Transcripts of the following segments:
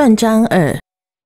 断章2。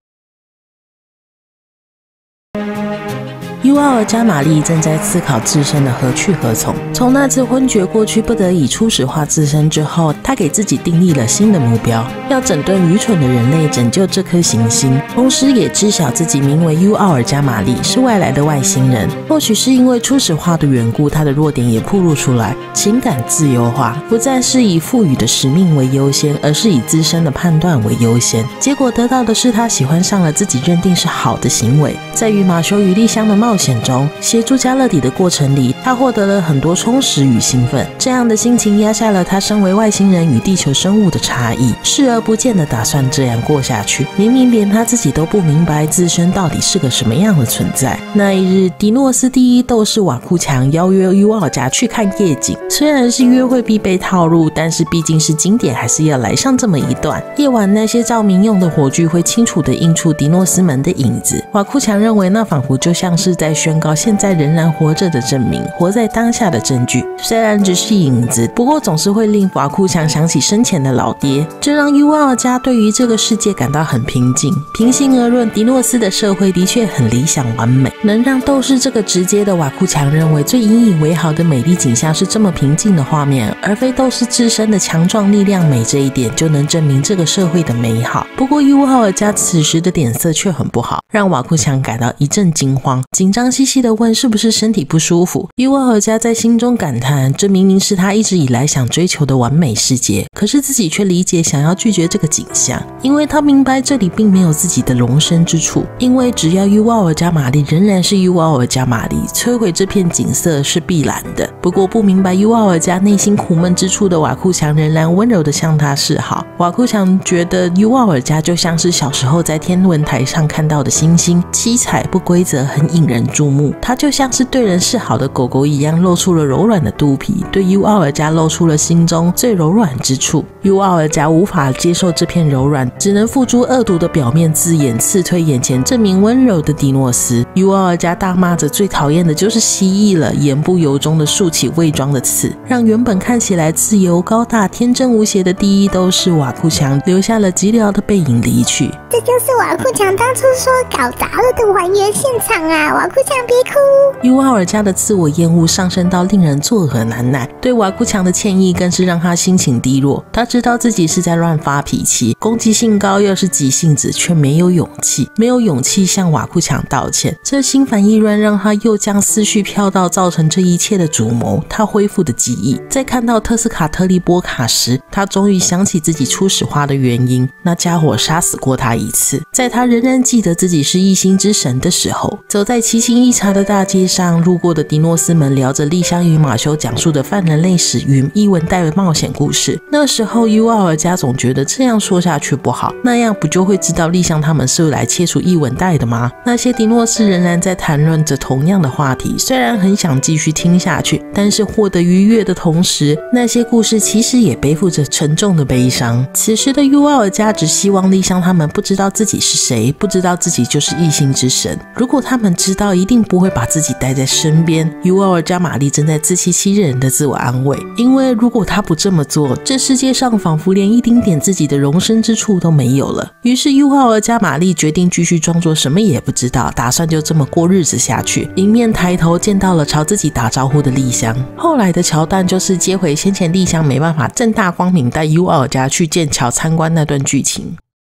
尤奥尔加玛丽正在思考自身的何去何从。从那次昏厥过去，不得已初始化自身之后，他给自己订立了新的目标，要整顿愚蠢的人类，拯救这颗行星。同时也知晓自己名为尤奥尔加玛丽，是外来的外星人。或许是因为初始化的缘故，他的弱点也暴露出来，情感自由化，不再是以赋予的使命为优先，而是以自身的判断为优先。结果得到的是他喜欢上了自己认定是好的行为。在与马修与丽香的冒险中，协助加勒底的过程里，他获得了很多充实与兴奋。这样的心情压下了他身为外星人与地球生物的差异，视而不见的打算这样过下去。明明连他自己都不明白自身到底是个什么样的存在。那一日，迪诺斯第一斗士瓦库强邀约尤奥加去看夜景。虽然是约会必备套路，但是毕竟是经典，还是要来上这么一段。夜晚那些照明用的火炬会清楚地映出迪诺斯们的影子。瓦库强认为那仿佛就像是在宣告现在仍然活着的证明，活在当下的证据。虽然只是影子，不过总是会令瓦库强想起生前的老爹，这让尤奥加对于这个世界感到很平静。平心而论，迪诺斯的社会的确很理想完美，能让斗士这个直接的瓦库强认为最引以为豪的美丽景象是这么平静的画面，而非斗士自身的强壮力量美，这一点就能证明这个社会的美好。不过尤奥加此时的脸色却很不好，让瓦库强感到一阵惊慌，紧张兮兮地问是不是身体不舒服。尤奥加在心中感叹，这明明是他一直以来想追求的完美世界，可是自己却理解想要拒绝这个景象，因为他明白这里并没有自己的容身之处。因为只要尤奥加玛丽仍然是尤奥加玛丽，摧毁这片景色是必然的。不过不明白尤奥加内心苦闷之处的瓦库强仍然温柔地向他示好。瓦库强觉得尤奥加就像是小时候在天文台上看到的星星，七彩不规则，很引人注目。他就像是对人示好的狗狗一样，露出了柔软的肚皮，对尤奥加露出了心中最柔软之处。尤奥加无法接受这片柔软，只能付诸恶毒的表面字眼，刺推眼前这名温柔的迪诺斯。尤奥加大骂着最讨厌的就是蜥蜴了，言不由衷的竖起伪装的刺，让原本看起来自由高大天真无邪的第一斗士瓦库强留下了寂寥的背影离去。 这就是瓦库强当初说搞砸了的还原现场啊！瓦库强别哭。 尤奥加的自我厌恶上升到令人作何难耐，对瓦库强的歉意更是让他心情低落。他知道自己是在乱发脾气，攻击性高又是急性子，却没有勇气向瓦库强道歉。这心烦意乱让他又将思绪飘到造成这一切的主谋，他恢复的记忆。在看到特斯卡特利波卡时，他终于想起自己初始化的原因，那家伙杀死过他一次。在他仍然记得自己是一星之神的时候，走在奇情异常的大街上，路过的迪诺斯们聊着丽香与马修讲述的泛人类史与伊文带的冒险故事。那时候尤奥加总觉得这样说下去不好，那样不就会知道丽香他们是来切除伊文带的吗？那些迪诺斯仍然在谈论着同样的话题，虽然很想继续听下去，但是获得愉悦的同时，那些故事其实也背负着沉重的悲伤。此时的尤奥加只希望丽香他们不知道自己是谁，不知道自己就是一星之神。如果他们知道，一定不会把自己带在身边。尤奥加玛丽正在自欺欺人的自我安慰，因为如果他不这么做，这世界上仿佛连一丁点自己的容身之处都没有了。于是尤奥加玛丽决定继续装作什么也不知道，打算就这么过日子下去。迎面抬头见到了朝自己打招呼的丽香。后来的桥段就是接回先前丽香没办法正大光明带尤奥加去剑桥参观那段剧情。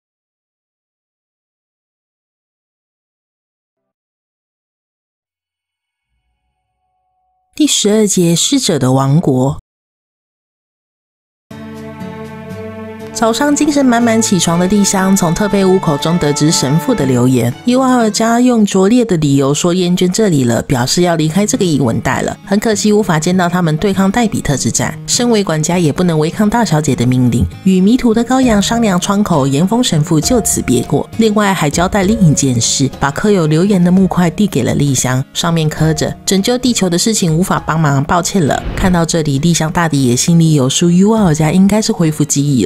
第12节，逝者的王国。早上精神满满起床的丽香从特贝乌口中得知神父的留言，尤奥加用拙劣的理由说厌倦这里了，表示要离开这个伊文带了。很可惜无法见到他们对抗戴比特之战，身为管家也不能违抗大小姐的命令。与迷途的羔羊商量窗口，严峰神父就此别过。另外还交代另一件事，把刻有留言的木块递给了丽香，上面刻着拯救地球的事情无法帮忙，抱歉了。看到这里，丽香大抵也心里有数，尤奥加应该是恢复记忆了。渐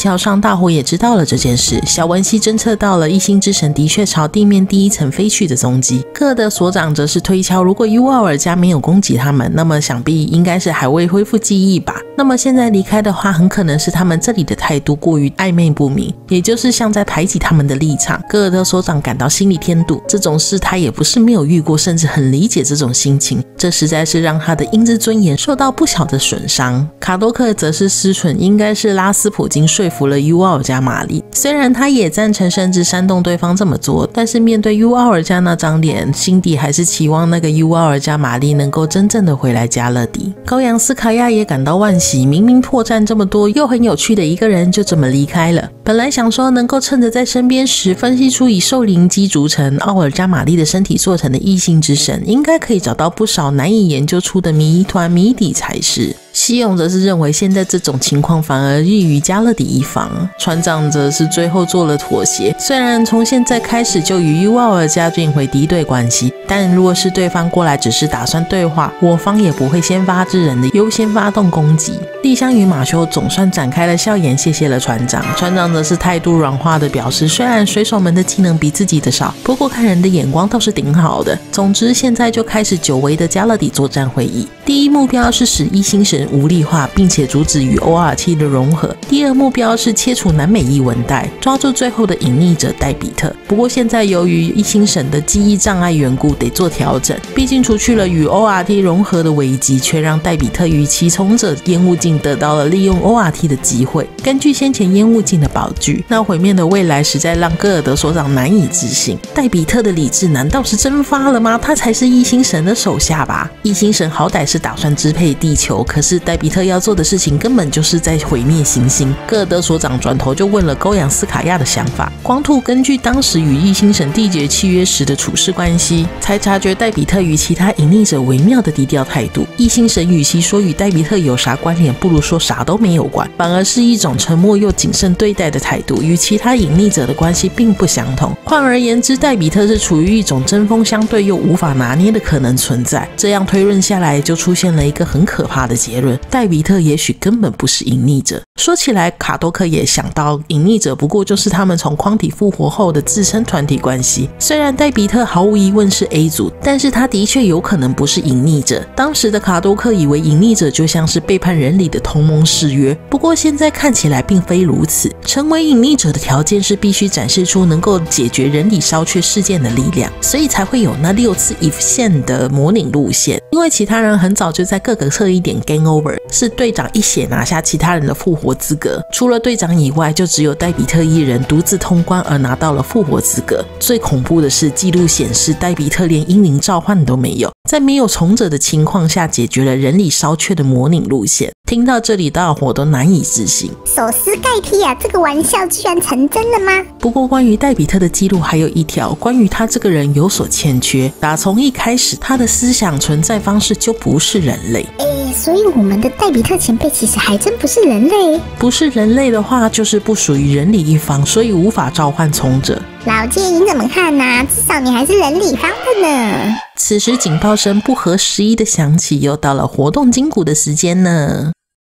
桥上，大伙也知道了这件事。小文熙侦测到了异星之神的确朝地面第一层飞去的踪迹。科尔德所长则是推敲，如果尤奥尔加没有攻击他们，那么想必应该是还未恢复记忆吧。那么现在离开的话，很可能是他们这里的态度过于暧昧不明，也就是像在排挤他们的立场。科尔德所长感到心里添堵，这种事他也不是没有遇过，甚至很理解这种心情。这实在是让他的英姿尊严受到不小的损伤。卡多克则是思忖，应该是拉斯普京说服了尤奥尔加玛丽，虽然他也赞成甚至煽动对方这么做，但是面对尤奥尔加那张脸，心底还是期望那个尤奥尔加玛丽能够真正的回来加勒底。高扬斯卡亚也感到惋惜，明明破绽这么多又很有趣的一个人就这么离开了。本来想说能够趁着在身边时分析出以兽灵机筑成奥尔加玛丽的身体做成的异星之神，应该可以找到不少难以研究出的谜团谜底才是。西勇则是认为现在这种情况反而利于加勒底一方，船长则是最后做了妥协。虽然从现在开始就与尤奥尔加变回敌对关系，但如果是对方过来只是打算对话，我方也不会先发制人的优先发动攻击。丽香与马修总算展开了笑颜，谢谢了船长。船长则是态度软化的表示，虽然水手们的技能比自己的少，不过看人的眼光倒是顶好的。总之现在就开始久违的加勒底作战会议。第一目标是使异星神无力化，并且阻止与 ORT 的融合。第二目标是切除南美异文带，抓住最后的隐匿者戴比特。不过现在由于异星神的记忆障碍缘故，得做调整。毕竟除去了与 ORT 融合的危机，却让戴比特与其从者烟雾镜得到了利用 ORT 的机会。根据先前烟雾镜的宝具，那毁灭的未来实在让戈尔德所长难以置信。戴比特的理智难道是蒸发了吗？他才是异星神的手下吧？异星神好歹是打算支配地球，可是戴比特要做的事情根本就是在毁灭行星。戈尔德所长转头就问了高扬斯卡亚的想法。光兔根据当时与异星神缔结契约时的处事关系，才察觉戴比特与其他隐匿者微妙的低调态度。异星神与其说与戴比特有啥关联，不如说啥都没有关，反而是一种沉默又谨慎对待的态度，与其他隐匿者的关系并不相同。换而言之，戴比特是处于一种针锋相对又无法拿捏的可能存在。这样推论下来，就出现了一个很可怕的结论：戴比特也许根本不是隐匿者。说起来，卡多克也想到，隐匿者不过就是他们从框体复活后的自身团体关系。虽然戴比特毫无疑问是 A 组，但是他的确有可能不是隐匿者。当时的卡多克以为隐匿者就像是背叛人里的同盟誓约，不过现在看起来并非如此。成为隐匿者的条件是必须展示出能够解决人理烧却事件的力量，所以才会有那6次 if 线的模拟路线。因为其他人很早就在各个特异点 game over， 是队长一血拿下其他人的复活资格。除了队长以外，就只有戴比特一人独自通关而拿到了复活资格。最恐怖的是，记录显示戴比特连英灵召唤都没有，在没有从者的情况下解决了人理烧却的模拟路线。听到这里，大伙都难以置信， 手撕盖踢啊！这个玩笑居然成真了吗？ 不过关于戴比特的记录还有一条，关于他这个人有所欠缺。打从一开始，他的思想存在方式就不是人类。 所以我们的戴比特前辈其实还真不是人类。 不是人类的话，就是不属于人理一方，所以无法召唤从者。 老介，你怎么看啊？至少你还是人理方的呢。 此时警报声不合时宜的响起，又到了活动筋骨的时间呢。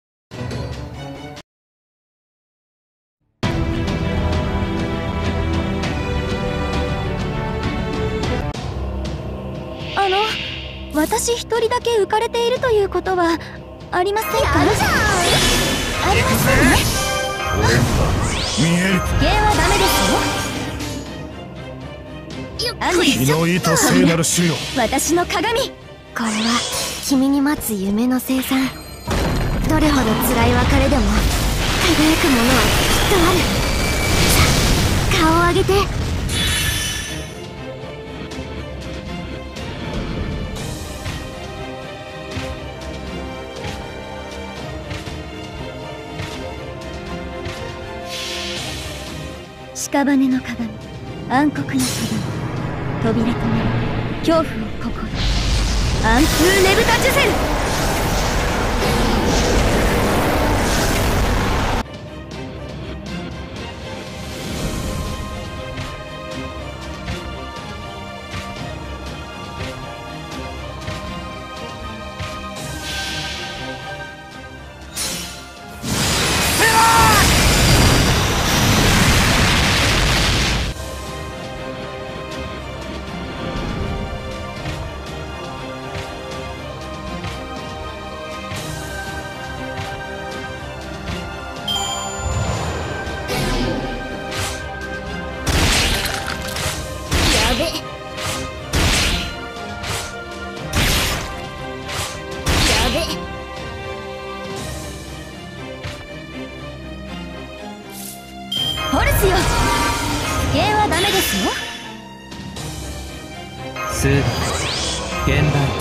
私一人だけ浮かれているということはありませんか？ありませんね。見える。否定はダメですよ。気の糸聖なる主よ。私の鏡。これは君に待つ夢の生産。どれほど辛い別れでも輝くものはきっとある。さあ、顔を上げて。屍の鏡、暗黒の鏡、扉となる恐怖をここに。アンプーネブタジュゼル。 ますよ。危険はダメですよ。 スーダ現代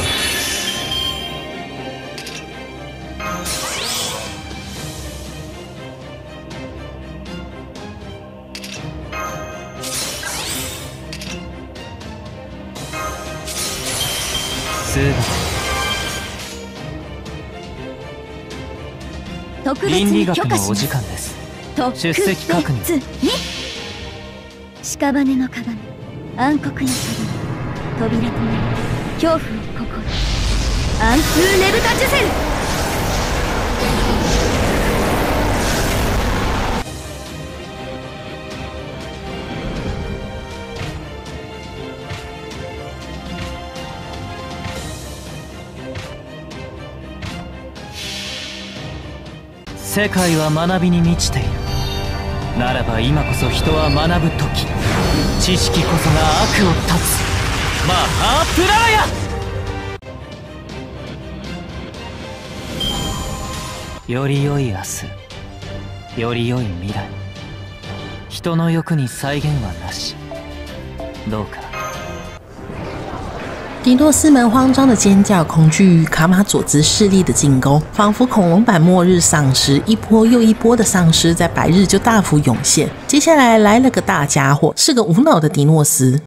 スーダ特別倫理に学のお許可します。 時間です。 特出席確認別に屍の鏡、暗黒の鏡、扉となり恐怖を心、暗風ねぶた呪戦。 世界は学びに満ちている。ならば今こそ人は学ぶ時。知識こそが悪を断つ。マハープラーヤ。より良い明日、より良い未来。人の欲に再現はなし。どうか。 迪诺斯们慌张的尖叫，恐惧于卡玛佐兹势力的进攻，仿佛恐龙版末日丧尸，一波又一波的丧尸在白日就大幅涌现。接下来来了个大家伙，是个无脑的迪诺斯。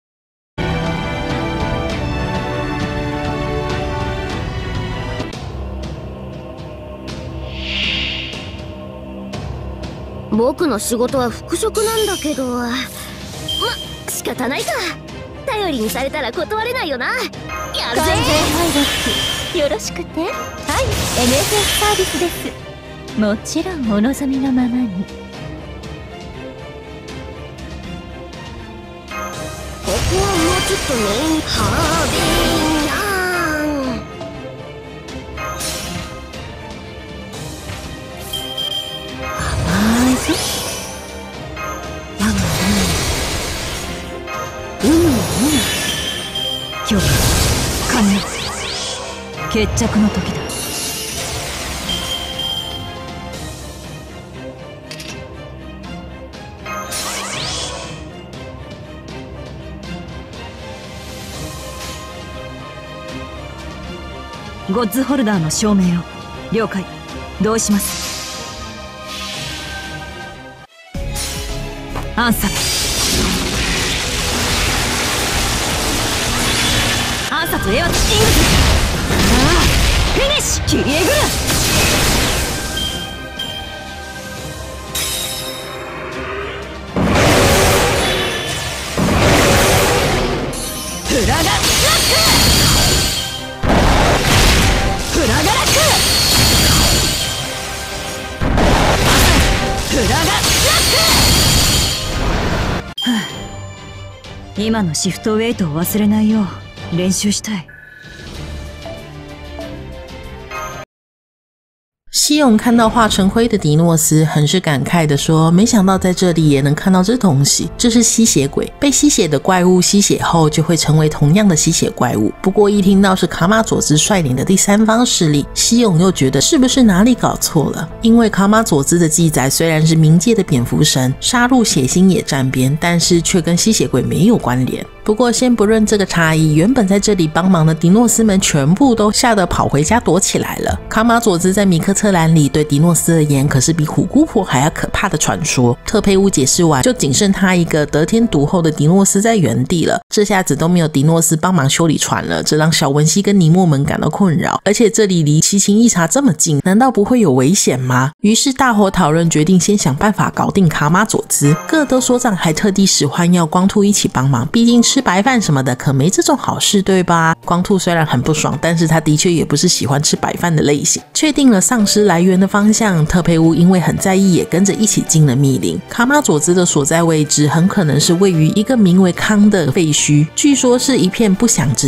僕の仕事は復職なんだけど、ま、仕方ないか。頼りにされたら断れないよな。やるぜ。完全配属よろしくて。はい、NSS サービスです。もちろんお望みのままに。ここはもうちょっとね。ハービーヤン。甘いぞ。今日神の決着の時だ。ゴッズホルダーの証明を。了解。同意します。アンサー。暗殺エアキングズ。フィニッシュ。キリエグル。フラガラック。フラガラック。フラガラック。はあ、今のシフトウェイトを忘れないよう练习したい。 西勇看到化成灰的迪诺斯，很是感慨地说：“没想到在这里也能看到这东西，这是吸血鬼。被吸血的怪物吸血后，就会成为同样的吸血怪物。不过一听到是卡玛佐兹率领的第三方势力，西勇又觉得是不是哪里搞错了？因为卡玛佐兹的记载虽然是冥界的蝙蝠神，杀戮血腥也沾边，但是却跟吸血鬼没有关联。不过先不论这个差异，原本在这里帮忙的迪诺斯们全部都吓得跑回家躲起来了。卡玛佐兹在米克特兰里对迪诺斯而言可是比虎姑婆还要可怕的传说。特佩乌解释完，就仅剩他一个得天独厚的迪诺斯在原地了。这下子都没有迪诺斯帮忙修理船了，这让小文西跟尼莫们感到困扰。而且这里离奇琴异察这么近，难道不会有危险吗？于是大伙讨论，决定先想办法搞定卡玛佐兹。各德所长还特地使唤要光兔一起帮忙，毕竟吃白饭什么的可没这种好事，对吧？光兔虽然很不爽，但是他的确也不是喜欢吃白饭的类型。确定了丧尸来源的方向，特佩乌因为很在意，也跟着一起进了密林。卡玛佐兹的所在位置很可能是位于一个名为康的废墟，据说是一片不祥之地。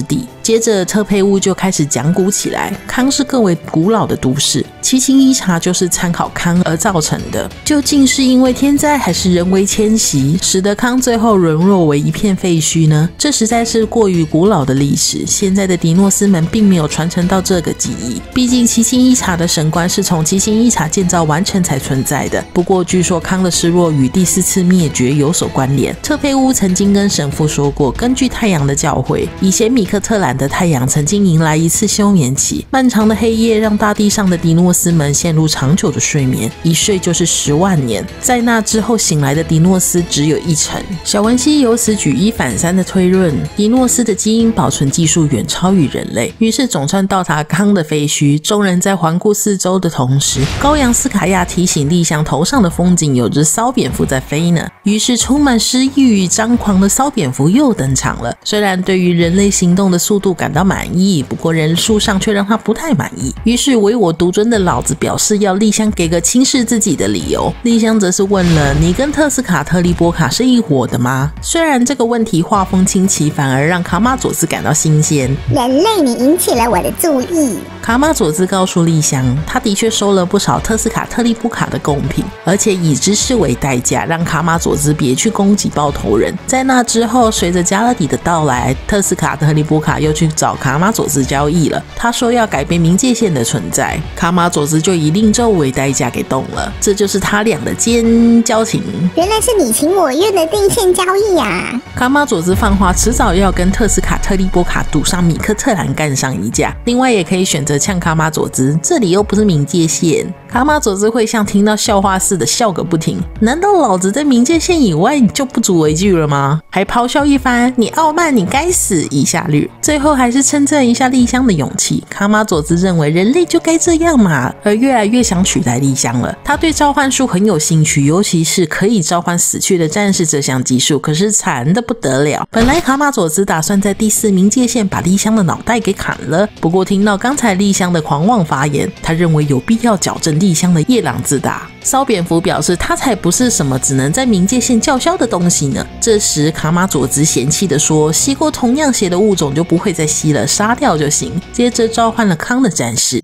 接着特佩乌就开始讲古起来，康是更为古老的都市，七星一茶就是参考康而造成的。究竟是因为天灾还是人为迁徙，使得康最后沦落为一片废墟呢？这实在是过于古老的历史，现在的迪诺斯们并没有传承到这个技艺。毕竟七星一茶的神官是从七星一茶建造完成才存在的。不过据说康的失落与第4次灭绝有所关联。特佩乌曾经跟神父说过，根据太阳的教诲，以前米克特兰的太阳曾经迎来一次休眠期，漫长的黑夜让大地上的迪诺斯们陷入长久的睡眠，一睡就是10万年。在那之后醒来的迪诺斯只有1成。小文西由此举一反三的推论，迪诺斯的基因保存技术远超于人类。于是总算到达康的废墟，众人在环顾四周的同时，羔羊斯卡亚提醒丽香头上的风景有只骚蝙蝠在飞呢。于是充满诗意与张狂的骚蝙蝠又登场了。虽然对于人类行动的速度感到满意，不过人数上却让他不太满意。于是唯我独尊的老子表示要丽香给个轻视自己的理由。丽香则是问了，你跟特斯卡特利波卡是一伙的吗？虽然这个问题画风清奇，反而让卡玛佐兹感到新鲜。 人类，你引起了我的注意。 卡玛佐兹告诉丽香，他的确收了不少特斯卡特利波卡的贡品，而且以知识为代价，让卡玛佐兹别去攻击爆头人。在那之后，随着加勒底的到来，特斯卡特利波卡又去找卡玛佐兹交易了。他说要改变冥界线的存在，卡玛佐兹就以令咒为代价给动了。这就是他俩的奸交情。 原来是你情我愿的定线交易啊！ 卡玛佐兹放话，迟早要跟特斯卡特利波卡赌上米克特兰干上一架。另外也可以选择呛卡玛佐兹，这里又不是冥界线。卡玛佐兹会像听到笑话似的笑个不停。难道老子在冥界线以外你就不足为惧了吗？还咆哮一番，你傲慢，你该死，以下略。最后还是称赞一下丽香的勇气。卡玛佐兹认为人类就该这样嘛，而越来越想取代丽香了。他对召唤术很有兴趣，尤其是可以召唤死去的战士这项技术，可是残的不得了。本来卡玛佐兹打算在第4冥界线把丽香的脑袋给砍了，不过听到刚才丽香的狂妄发言，他认为有必要矫正丽香的夜郎自大。骚蝙蝠表示他才不是什么只能在冥界线叫嚣的东西呢。这时卡玛佐兹嫌弃地说，吸过同样血的物种就不会再吸了，杀掉就行。接着召唤了康的战士。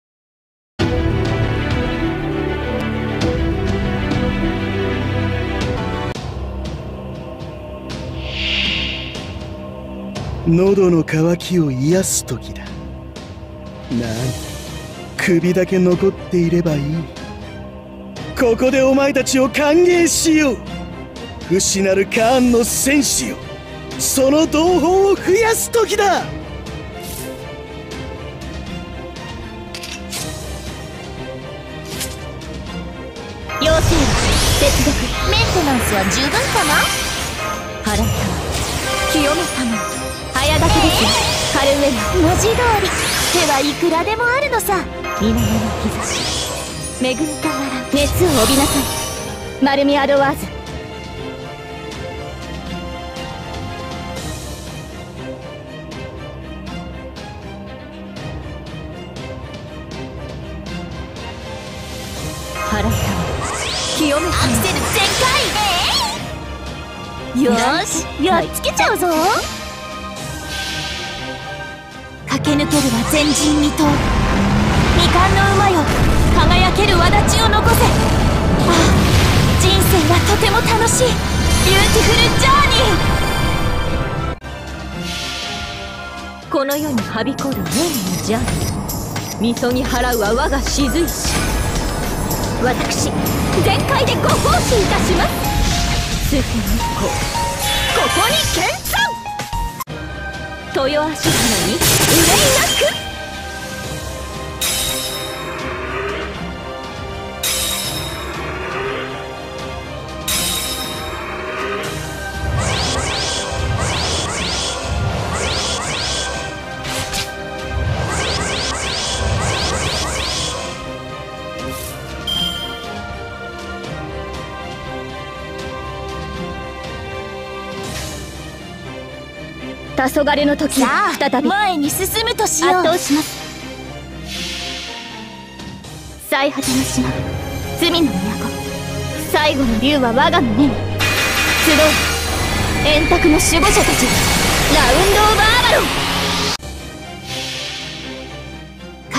喉の渇きを癒す時だ。何、首だけ残っていればいい。ここでお前たちを歓迎しよう。不死なるカーンの戦士よ、その同胞を増やす時だ。 妖精接続メンテナンスは十分かな。払った清めたも早書きですよ。カルメラ文字通り手はいくらでもあるのさ。南の兆し恵みたわら熱を帯びなさい。マルミアドワーズ。払った清めたアクセル全開。よーし、やっつけちゃうぞ。駆け抜けるは前人未到。未完の馬よ、輝ける轍を残せ。ああ、人生はとても楽しいビューティフルジャーニー。この世にはびこる年のジャーニー、みそぎ払うは我が雫石。私全開でご奉仕いたします。数天日光、ここに見参。豊足花に憂いなく。黄昏の時、再び前に進むとしよう。圧倒します。最果ての島、罪の都、最後の竜は我が胸に。集う円卓の守護者たち、ラウンド・オブ・アバロン。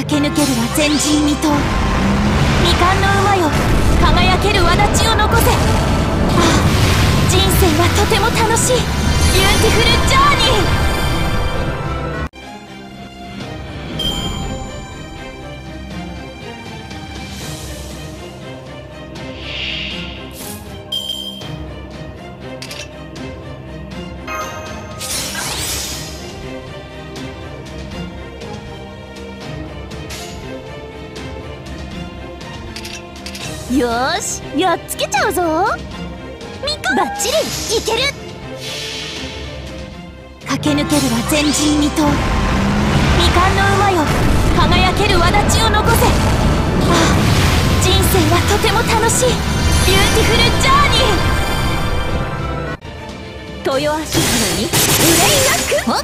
駆け抜けるは前人未到。未完の馬よ、輝ける轍を残せ。ああ、人生はとても楽しいビューティフルジャーニー。よーし、やっつけちゃうぞ。バッチリいける。駆け抜けるは前人未到。未完の馬よ、輝ける轍を残せ。ああ、人生はとても楽しいビューティフルジャーニー。豊足花に憂いなく。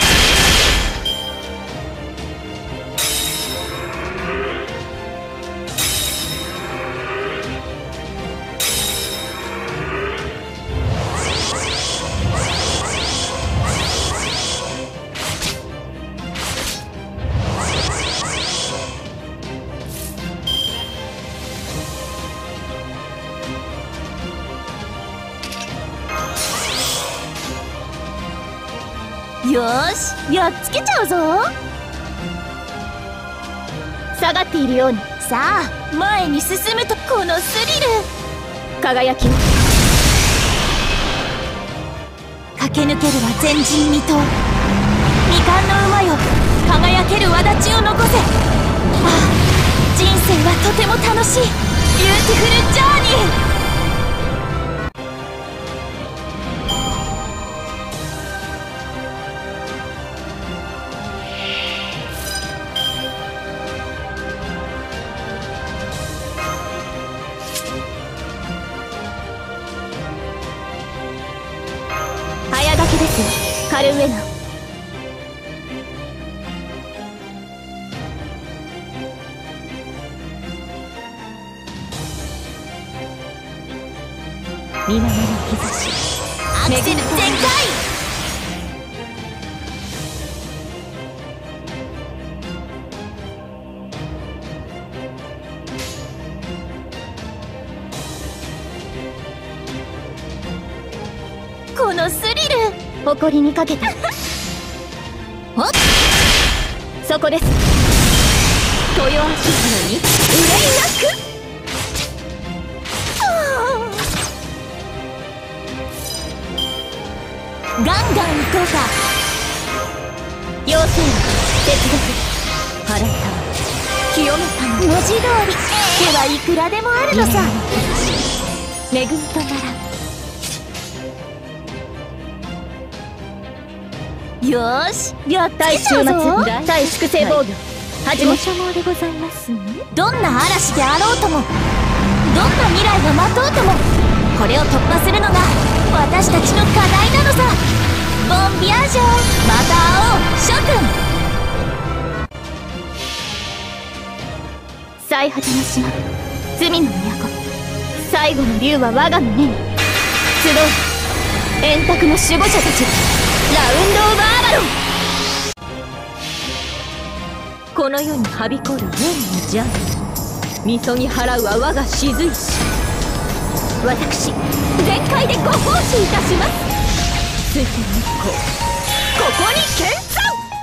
よーし、やっつけちゃうぞ。下がっているように。さあ、前に進むと。このスリル、輝きを駆け抜けるは前人未到。未完の馬よ、輝ける轍を残せ。ああ、人生はとても楽しいビューティフルジャーニー。早書きですよ、カルウェナ。水面の兆し、アクセル全開。このスリル、誇りにかけた。おっ、そこです。豊足花に憂いなく。ガンガン行こうか。妖精鉄毒払った清めた文字通り手はいくらでもあるのさ。恵みとなら。よーし、やったい。週末大粛清防御始め。所望でございます。どんな嵐であろうとも、どんな未来が待とうとも、これを突破するのが私たちの課題なのさ。ボンビアージョ、また会おう諸君。最果ての島、罪の都、最後の竜は我が胸に集う。円卓の守護者たち、ラウンド・オブ・アバロン。この世にはびこる縁の邪魔、みそぎ払うは我が雫石。私全開でご奉仕いたします。水天日光、ここに見参。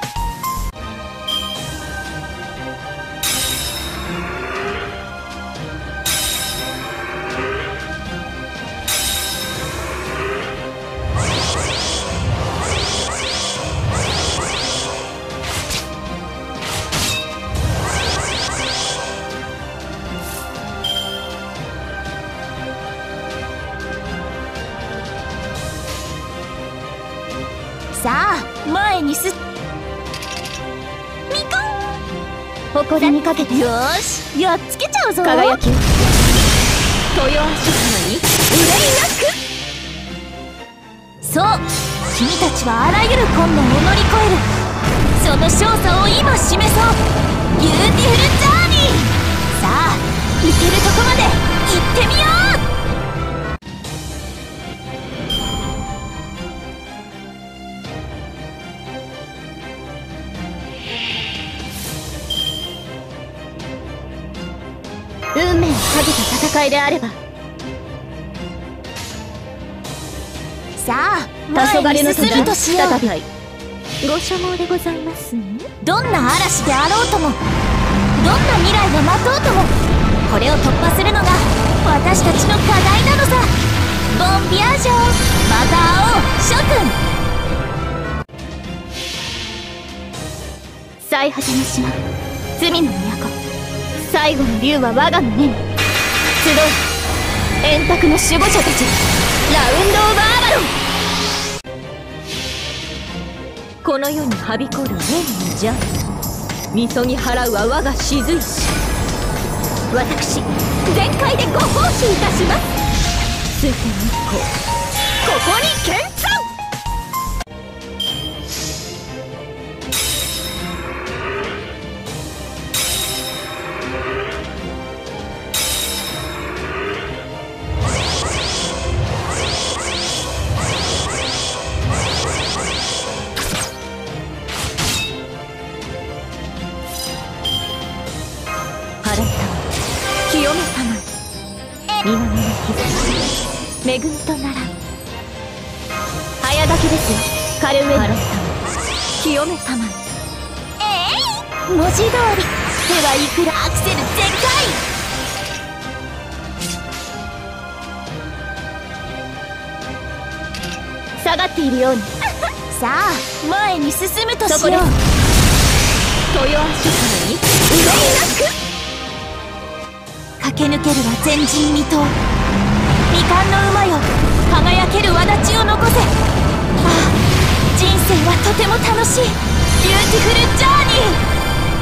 さあ、前にす。みかん誇りにかけて。よーし、やっつけちゃうぞ。輝きを豊足花に憂いなく。そう、君たちはあらゆる困難を乗り越える。その勝査を今示そう。ビューティフルジャーニー。さあ、行けるとこまで行ってみよう。 運命をかけた戦いであれば。さあ、前に進むとしよう。再びご所望でございますね。どんな嵐であろうとも、どんな未来が待とうとも、これを突破するのが私たちの課題なのさ。ボンビアージョン、また会おう諸君。最果ての島、罪の都、最後の竜は我が胸に。集う円卓の守護者たち、ラウンド・オブ・アバロン。この世にはびこる縁の邪みそぎ払うは我が雫石。私全開でご奉仕いたします。水天日光、ここに見参。清めたま南の日差し恵みとならん。早炊きですよ、カルウェイ。払ったま清めたま文字通り手はいくらアクセル全開。下がっているようにさあ前に進むとしよう。そこです豊足からに腕なく駆け抜けるは前人未到。未完の馬よ、輝ける轍を残せ。ああ、人生はとても楽しいビューティフルジャーニー。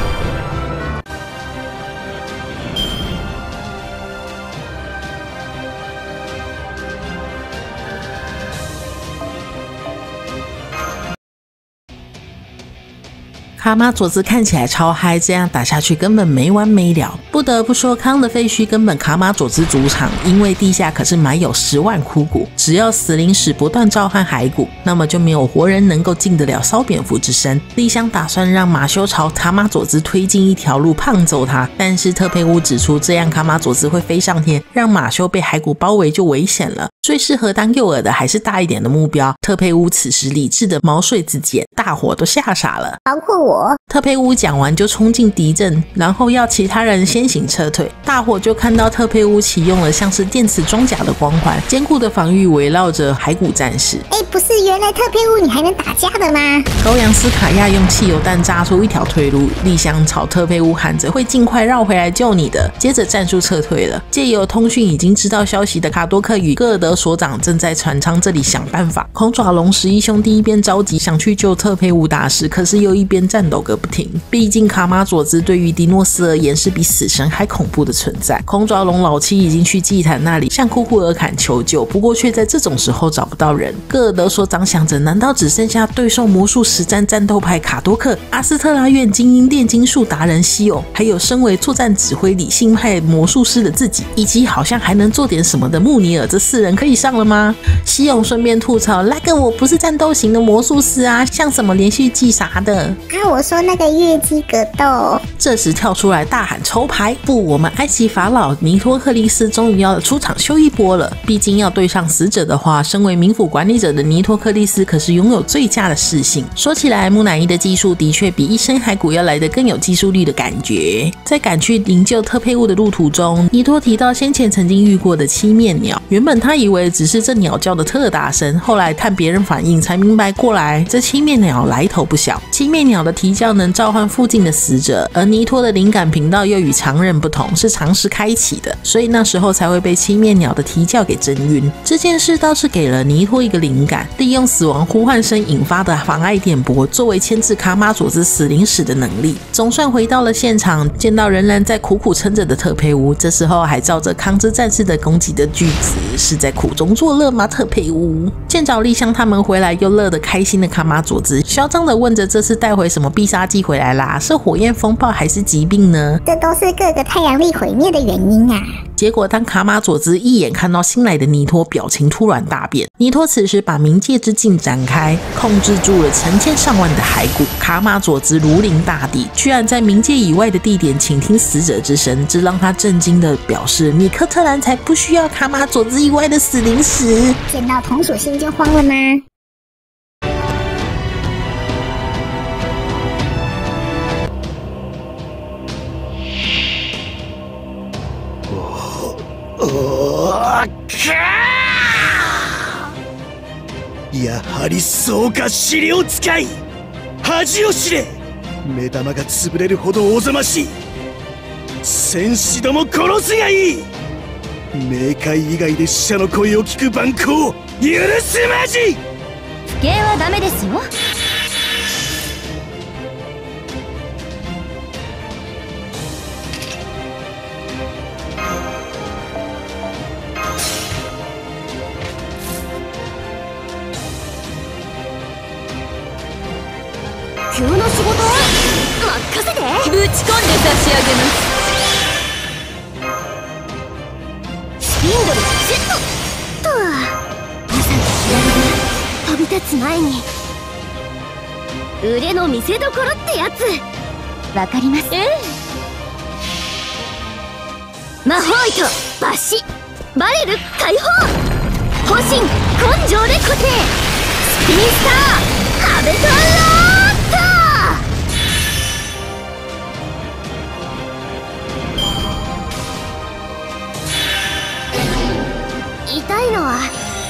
卡玛佐兹看起来超嗨，这样打下去根本没完没了。不得不说，康的废墟根本卡玛佐兹主场，因为地下可是埋有10万枯骨，只要死灵使不断召唤骸骨，那么就没有活人能够进得了烧蝙蝠之身。丽香打算让马修朝卡玛佐兹推进一条路，胖揍他，但是特佩乌指出，这样卡玛佐兹会飞上天，让马修被骸骨包围就危险了。最适合当诱饵的还是大一点的目标。特佩乌此时理智的毛遂自荐，大伙都吓傻了， 包括我。 特佩乌讲完就冲进敌阵，然后要其他人先行撤退。大伙就看到特佩乌启用了像是电磁装甲的光环，坚固的防御围绕着骸骨战士。 不是，原来特佩乌你还能打架的吗？ 高扬斯卡亚用汽油弹炸出一条退路，丽香朝特佩乌喊着会尽快绕回来救你的，接着战术撤退了。借由通讯已经知道消息的卡多克与戈尔德所长正在船舱这里想办法。空爪龙11兄弟一边着急想去救特佩乌大师，可是又一边战斗个不停。毕竟卡玛佐兹对于迪诺斯而言是比死神还恐怖的存在。空爪龙老七已经去祭坛那里向库库尔坎求救，不过却在这种时候找不到人。戈尔德所长想着，难道只剩下对受魔术实战战斗派卡多克、阿斯特拉院精英炼金术达人西欧，还有身为作战指挥理性派魔术师的自己，以及好像还能做点什么的穆尼尔，这4人可以上了吗？西欧顺便吐槽，那个我不是战斗型的魔术师啊，像什么连续技啥的。 我说那个月姬格斗。 这时跳出来大喊抽牌，不，我们埃及法老尼托克利斯终于要出场秀一波了。毕竟要对上死者的话，身为冥府管理者的尼托克利斯可是拥有最佳的视性。说起来，木乃伊的技术的确比一身骸骨要来得更有技术力的感觉。在赶去营救特佩乌的路途中，尼托提到先前曾经遇过的七面鸟，原本他以为只是这鸟叫的特大声，后来看别人反应才明白过来，这七面鸟来头不小。七面鸟的啼叫能召唤附近的死者，而尼托的灵感频道又与常人不同，是常时开启的，所以那时候才会被七面鸟的啼叫给震晕。这件事倒是给了尼托一个灵感，利用死亡呼唤声引发的妨碍电波作为牵制卡玛佐兹死灵使的能力。总算回到了现场，见到仍然在苦苦撑着的特佩乌，这时候还照着康之战士的攻击的句子，是在苦中作乐吗？特佩乌见着丽香他们回来，又乐得开心的卡玛佐兹嚣张的问着，这次带回什么必杀技回来啦？是火焰风暴还是疾病呢？ 这都是各个太阳力毁灭的原因啊！ 结果当卡玛佐兹一眼看到新来的尼托，表情突然大变。尼托此时把冥界之镜展开，控制住了成千上万的骸骨。卡玛佐兹如临大敌，居然在冥界以外的地点倾听死者之声，这让他震惊的表示，米克特兰才不需要卡玛佐兹以外的死灵石。 见到同属性就慌了吗？ やはりそうか、資料使い。恥を知れ。目玉が潰れるほどおぞましい。戦士ども殺すがいい。冥界以外で死者の声を聞く蛮行許すまじ。 不敬はダメですよ。急な仕事任せて。ぶち込んで差し上げます。スピンドルセットとまさに飛び立つ前に腕の見せ所ってやつ。わかります。魔法糸抜歯バレル解放方針根性で固定スピンスターハベトロー痛いのは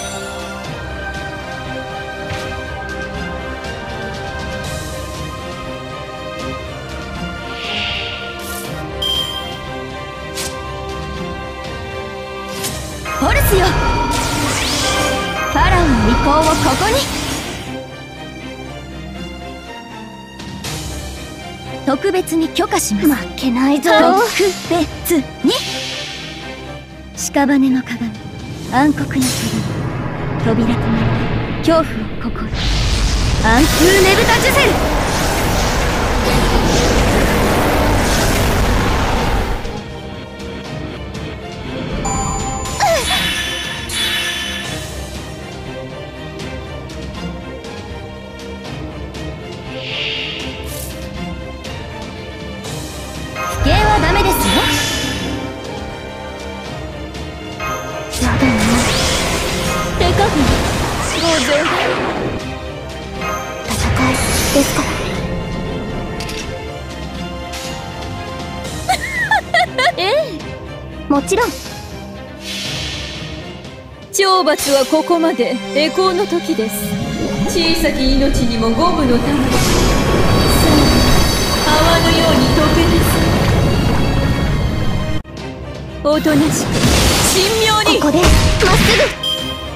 ホルスよ。ファラオの意向をここに。特別に許可します。負けないぞ。特別に屍の鏡暗黒の扉となり恐怖を心暗空ねぶたジュゼル。不敬はダメですよ。戦いですからもちろん。 懲罰はここまで。栄光の時です。小さき命にもゴムの魂。さあ泡のように溶け出す。おとなしく神妙に。 ここでまっすぐ。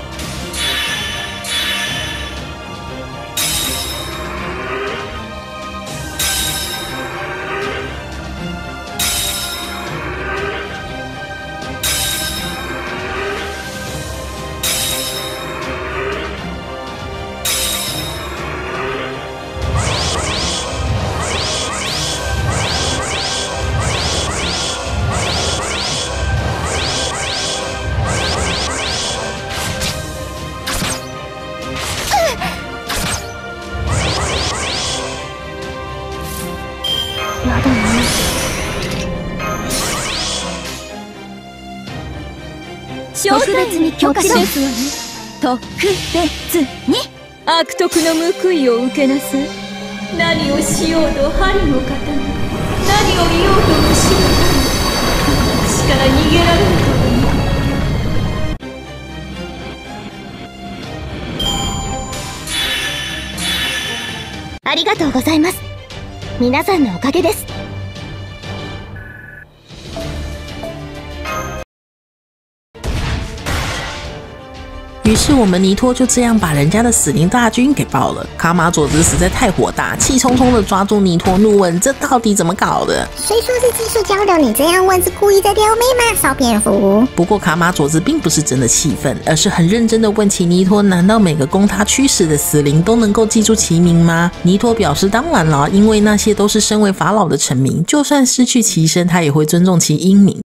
特別に許可しますわね。特別に悪徳の報いを受けなさい。何をしようと針の刀、何を見ようと虫の種、私から逃げられるとありがとうございます。皆さんのおかげです。 于是我们尼托就这样把人家的死灵大军给爆了。卡玛佐兹实在太火大，气冲冲的抓住尼托怒问：“这到底怎么搞的？” 谁说是技术交流？你这样问是故意在撩妹吗？少蝙蝠。 不过卡玛佐兹并不是真的气愤，而是很认真的问起尼托：“难道每个供他驱使的死灵都能够记住其名吗？”尼托表示：“当然了，因为那些都是身为法老的臣民，就算失去其身，他也会尊重其英名。”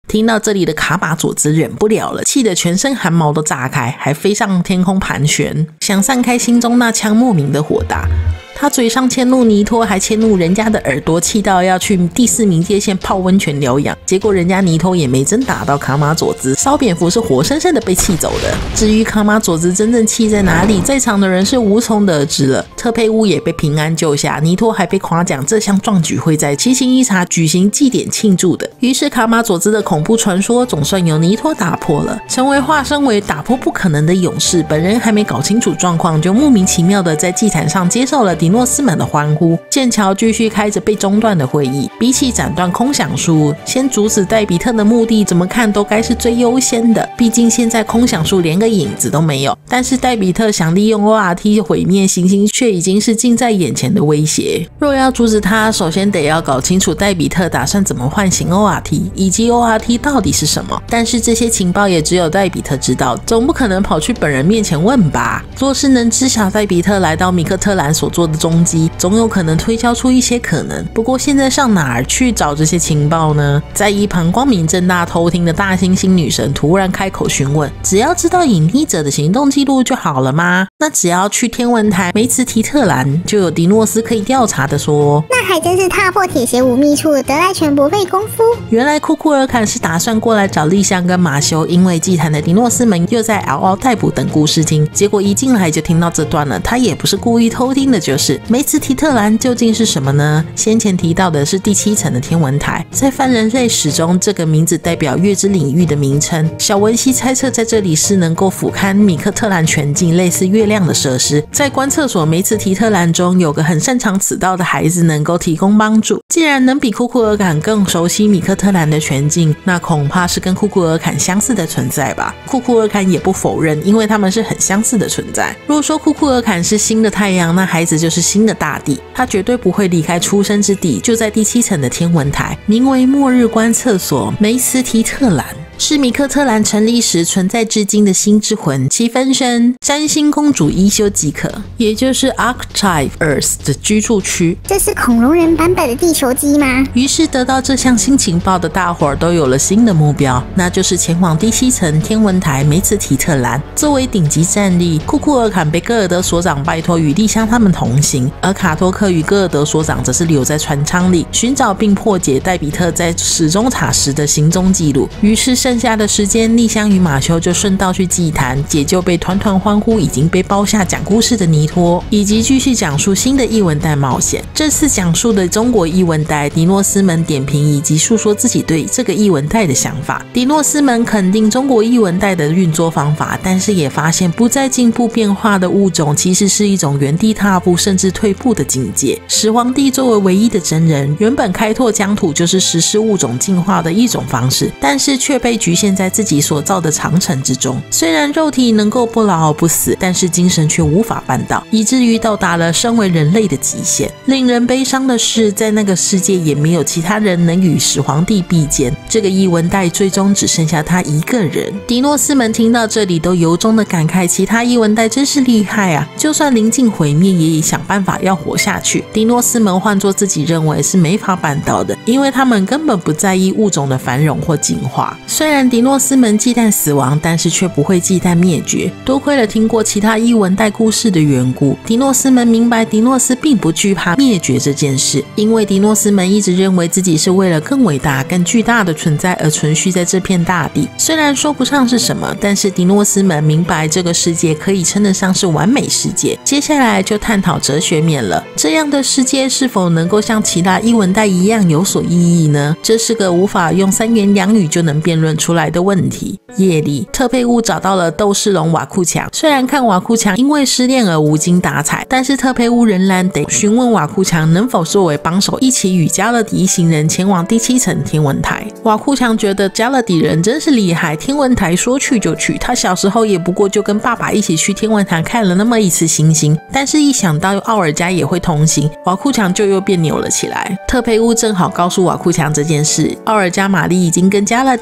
听到这里的卡玛佐兹忍不了了，气得全身汗毛都炸开，还飞上天空盘旋，想散开心中那腔莫名的火大。他嘴上迁怒尼托，还迁怒人家的耳朵，气到要去第4冥界线泡温泉疗养。结果人家尼托也没真打到卡玛佐兹，烧蝙蝠是活生生的被气走的。至于卡玛佐兹真正气在哪里，在场的人是无从得知了。特佩乌也被平安救下，尼托还被夸奖这项壮举会在奇琴伊察举行祭典庆祝的。于是卡玛佐兹的恐怖传说总算由尼托打破了，成为化身为打破不可能的勇士。本人还没搞清楚状况，就莫名其妙的在祭坛上接受了迪诺斯们的欢呼。剑桥继续开着被中断的会议，比起斩断空想术，先阻止戴比特的目的怎么看都该是最优先的，毕竟现在空想术连个影子都没有。但是戴比特想利用 ORT 毁灭行星，却已经是近在眼前的威胁。若要阻止他，首先得要搞清楚戴比特打算怎么唤醒 ORT， 以及 ORT 到底是什么。但是这些情报也只有戴比特知道，总不可能跑去本人面前问吧。若是能知晓戴比特来到米克特兰所做的踪迹，总有可能推敲出一些可能。不过现在上哪儿去找这些情报呢？在一旁光明正大偷听的大猩猩女神突然开口询问，只要知道隐匿者的行动记录就好了吗？那只要去天文台梅茨提特兰，就有迪诺斯可以调查的说。 那还真是踏破铁鞋无觅处，得来全不费功夫。 原来库库尔坎是打算过来找丽香跟马修，因为祭坛的迪诺斯们又在嗷嗷待哺等故事听，结果一进来就听到这段了。他也不是故意偷听的，就是梅茨提特兰究竟是什么呢？先前提到的是第7层的天文台，在泛人类史中，这个名字代表月之领域的名称。小文西猜测在这里是能够俯瞰米克特兰全境，类似月亮的设施。在观测所梅茨提特兰中有个很擅长此道的孩子能够提供帮助。既然能比库库尔坎更熟悉米克特兰的全境，那恐怕是跟库库尔坎相似的存在吧。库库尔坎也不否认，因为他们是很相似的存在。若说库库尔坎是新的太阳，那孩子就是新的大地。他绝对不会离开出生之地，就在第7层的天文台，名为末日观测所梅茨提特兰。是米克特兰成立时存在至今的星之魂，其分身占星公主伊修即可，也就是 Archetype Earth 的居住区。 这是恐龙人版本的地球机吗？ 于是得到这项新情报的大伙儿都有了新的目标，那就是前往第7层天文台梅茨提特兰。作为顶级战力，库库尔坎被戈尔德所长拜托与丽香他们同行，而卡托克与戈尔德所长则是留在船舱里寻找并破解戴比特在史中塔时的行踪记录。于是剩下的时间，丽香与马修就顺道去祭坛解救被团团欢呼已经被包下讲故事的尼托，以及继续讲述新的异文带冒险。这次讲述的中国异文带，迪诺斯们点评以及述说自己对这个异文带的想法。迪诺斯们肯定中国异文带的运作方法，但是也发现不再进步变化的物种其实是一种原地踏步甚至退步的境界。始皇帝作为唯一的真人，原本开拓疆土就是实施物种进化的一种方式，但是却被局限在自己所造的长城之中。虽然肉体能够不老而不死，但是精神却无法办到，以至于到达了身为人类的极限。令人悲伤的是，在那个世界也没有其他人能与始皇帝比肩，这个异文带最终只剩下他一个人。迪诺斯们听到这里都由衷的感慨，其他异文带真是厉害啊，就算临近毁灭也想办法要活下去。迪诺斯们换作自己认为是没法办到的，因为他们根本不在意物种的繁荣或进化。虽然迪诺斯们忌惮死亡，但是却不会忌惮灭绝。多亏了听过其他异文带故事的缘故，迪诺斯们明白迪诺斯并不惧怕灭绝这件事，因为迪诺斯们一直认为自己是为了更伟大更巨大的存在而存续在这片大地。虽然说不上是什么，但是迪诺斯们明白这个世界可以称得上是完美世界。接下来就探讨哲学面了，这样的世界是否能够像其他异文带一样有所意义呢？这是个无法用3言2语就能辩论出来的问题。夜里，特佩乌找到了斗士龙瓦库强，虽然看瓦库强因为失恋而无精打采，但是特佩乌仍然得询问瓦库强能否作为帮手，一起与加勒底一行人前往第7层天文台。瓦库强觉得加勒底人真是厉害，天文台说去就去，他小时候也不过就跟爸爸一起去天文台看了那么一次星星，但是一想到奥尔加也会同行，瓦库强就又别扭了起来。特佩乌正好告诉瓦库强这件事，奥尔加玛丽已经跟加勒底分道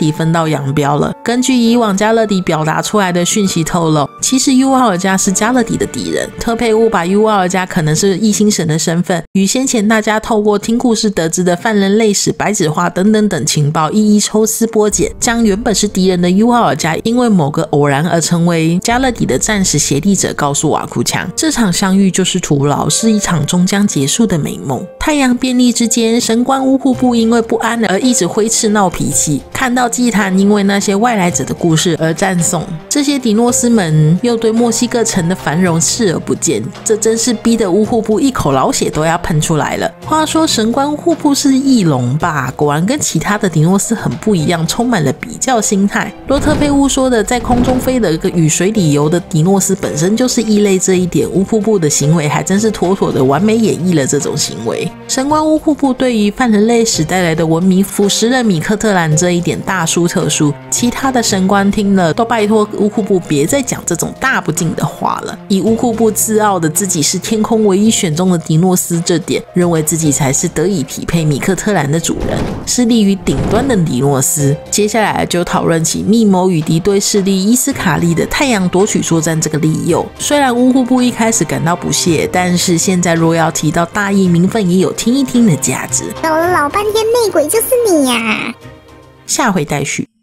要扬镳了。根据以往加勒底表达出来的讯息透露，其实尤瓦尔加是加勒底的敌人。特佩乌把尤瓦尔加可能是异星神的身份，与先前大家透过听故事得知的犯人类史、白纸画等等情报一一抽丝剥茧，将原本是敌人的尤瓦尔加因为某个偶然而成为加勒底的暂时协力者，告诉瓦库强，这场相遇就是徒劳，是一场终将结束的美梦。太阳便利之间，神官乌库布因为不安而一直挥斥闹脾气，看到祭坛因为那些外来者的故事而赞颂，这些迪诺斯们又对墨西哥城的繁荣视而不见，这真是逼得乌库布一口老血都要喷出来了。话说神官乌库布是翼龙吧？果然跟其他的迪诺斯很不一样，充满了比较心态。洛特佩乌说的在空中飞的与水里游的迪诺斯本身就是异类，这一点乌库布的行为还真是妥妥的完美演绎了这种行为。神官乌库布对于泛人类史带来的文明腐蚀了米克特兰这一点大书特书，其他的神官听了都拜托乌库布别再讲这种大不敬的话了。以乌库布自傲的自己是天空唯一选中的迪诺斯这点，认为自己才是得以匹配米克特兰的主人，是立于顶端的迪诺斯。接下来就讨论起密谋与敌对势力伊斯卡利的太阳夺取作战这个利诱。虽然乌库布一开始感到不屑，但是现在若要提到大义名分，也有听一听的价值。 搞了老半天内鬼就是你呀！ 下回待续。